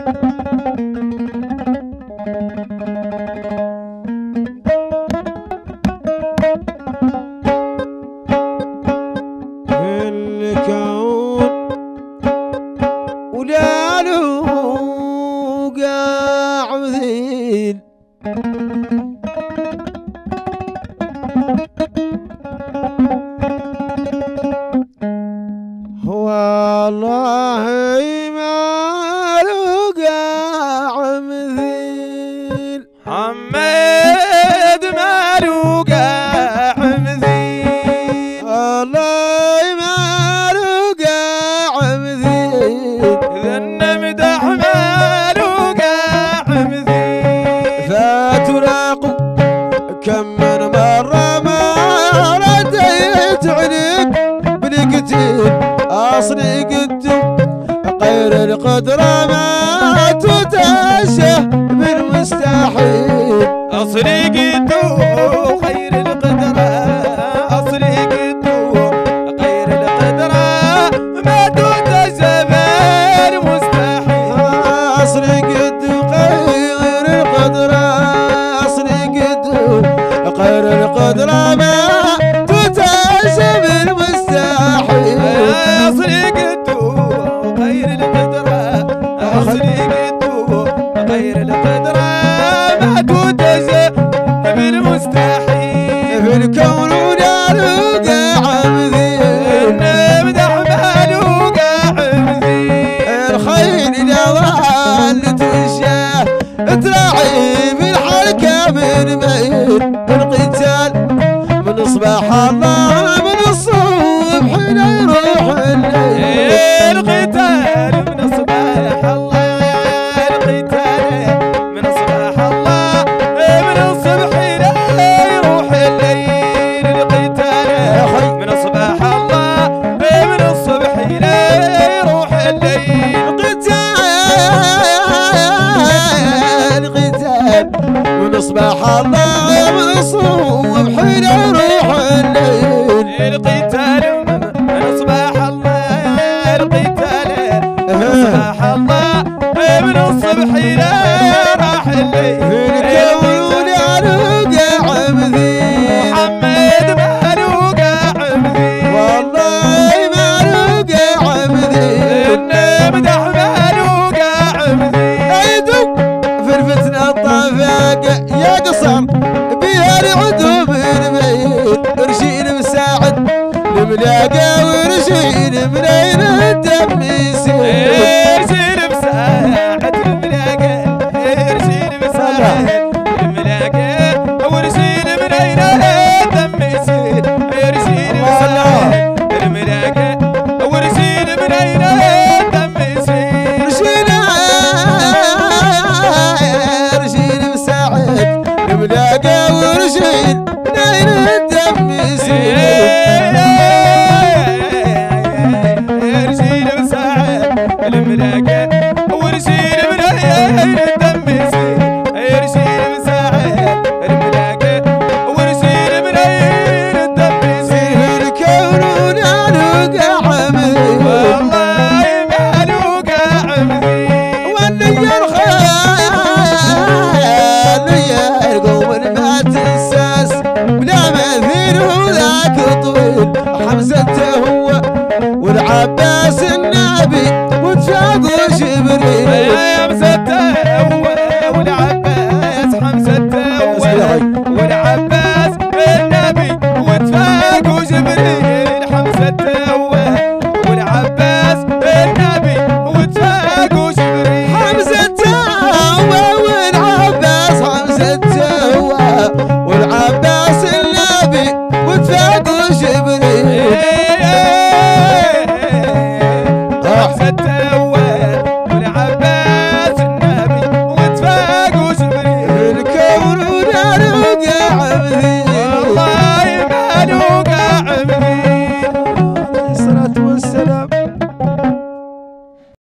الكون ولالو قاع مثيل هو الله ما له قاع مثيل حمد ما له قاع مثيل الله ما له قاع مثيل إذا نمدح ما له قاع مثيل فتلاقوا كم من مرة ما رديت عليك بنكتين أصلي قدم غير القدرة ما تتأشه بالمستحيل أصلي قدو خير القدرة أصلي قدو غير القدرة ما تتأشه بالمستحيل أصلي قدو غير القدرة أصلي قدو غير القدرة ما تتأشه بالمستحيل أصلي قدو غير القدرة أصلي قدو غير القدرة ما تتأشه بالمستحيل في الكون ونالو قاع مثيل نمدح ما له قاع مثيل الخيل إذا ظلت وشاه تراعي بالحركة من بعيد القتال من صباح الله من الصبح يروح الليل القتال من صباح الله القتال من صباح الله من الصبح إلى يروح الليل القتال من صباح الله من الصبح إلى يروح الليل القتال من صباح الله من الصبح يروح الليل القتال من صباح الله القتال من صباح الله من الصبح إلى راح الليل الكون له قاع مثيل محمد ما له قاع مثيل والله ما له قاع مثيل نمدح ما له قاع مثيل عيدوا في الفتنة الطافاق يا قصر بها العدو من بعيد رشيد مساعد الملاقى ورشيد من عين الدم يسيل ارسل مساعد الملاقى ارسل مساعد الملاقى ورسيل من عين الدم يسيل ارسل مساعد الملاقى ورسيل من عين الدم يسيل رشيد مساعد الملاقى ورشيد من عين الدم يسيل ارسل مساعد الملاقى ورسيل من عين الدم يسيل ارسل مساعد الملاقى ورسيل من عين الدم يسيل الكون له قاع مثيل والله ما له قاع مثيل والنية الخيال قوم ما تنساس بلا مثيل وذاك طويل حمزة هو والعباس النبي وتفاقوا جبريل يا مسته والعباس حمزته والعباس النبي وتفاقوا جبريل حمزته